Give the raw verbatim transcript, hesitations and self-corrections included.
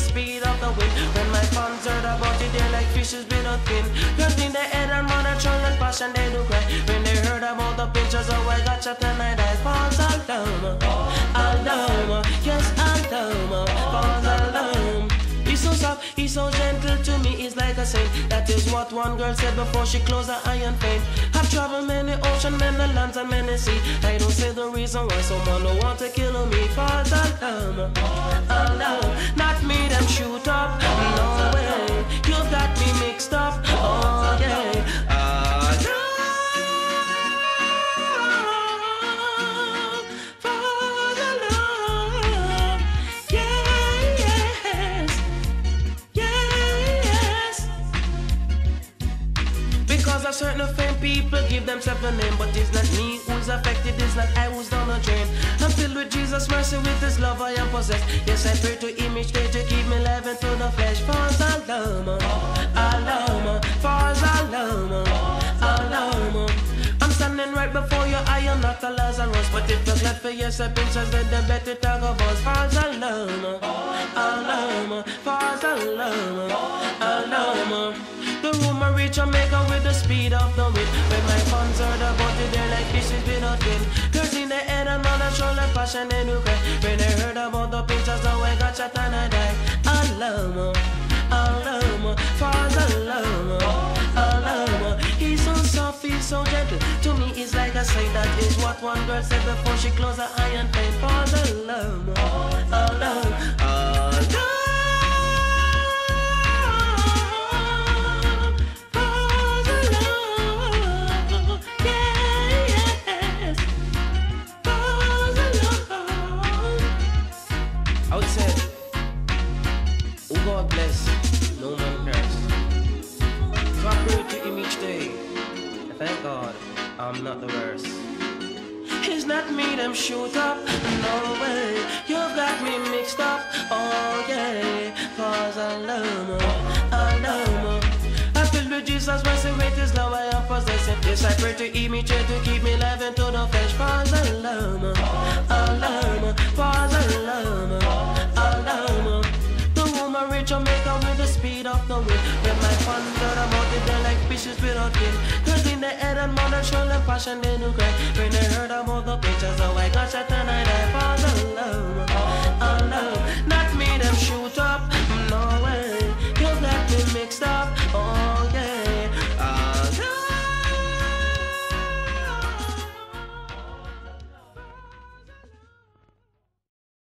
speed of the wind. When my fans heard about it, they're like fishes without fin. Girls in the head and mother troll and passion, they do cry. When they heard about the pictures of I got shot tonight, I falls Aldama, Aldama, yes Aldama, falls Aldama. He's so soft, he's so gentle to me, he's like a saint. That is what one girl said before she closed her eye and faint. I've traveled many oceans, many lands and many seas. I don't say the reason why someone don't want to kill me. Falls Aldama, Aldama. Not me, them shoot up, no way. You got me mixed up, oh yeah. Aldama, falls Aldama, yeah, yes. Because a certain fame people give themselves a name, but it's not me who's affected, it's not I who's down the drain. I'm filled with Jesus' mercy, with His love I am possessed. Yes, I pray to Him each day to keep me alive into the flesh. Falls Aldama, Aldama, falls Aldama, Aldama. I'm standing right before you, I am not a Lazarus. But if you're glad for your submissions, then the better talk about falls Aldama, Aldama, falls Aldama, Aldama. The rumor reach Jamaica with the speed of the wind. When my fans heard about it, they're like fishes without fin. Girls in the head and on the shoulder, passion they do cry. When they heard about the pictures, the way got shot and I died. Alama, Alama, falls Alama, Alama. He's so soft, he's so gentle. To me, it's like a sign. That is what one girl said before she closed her eye and pain. Falls Alama, Alama, Alama. I would say, oh God bless, no man curse. So I pray to Him each day. I thank God I'm not the worst. It's not me them shoot up, no way. You've got me mixed up, oh yeah. Cause I love me, I love me. I filled with Jesus, mercy with His love I am possessing. Yes, I pray to Him each day to keep me alive into the flesh. Cause I love me, I love me, cause I love me. Jamaica with the speed of the wind. When my fans heard about it, they're like fishes without fin. Girls in the head and mother show them passion, they do cry. When they heard about the pictures of I got shot and I died. Falls Aldama,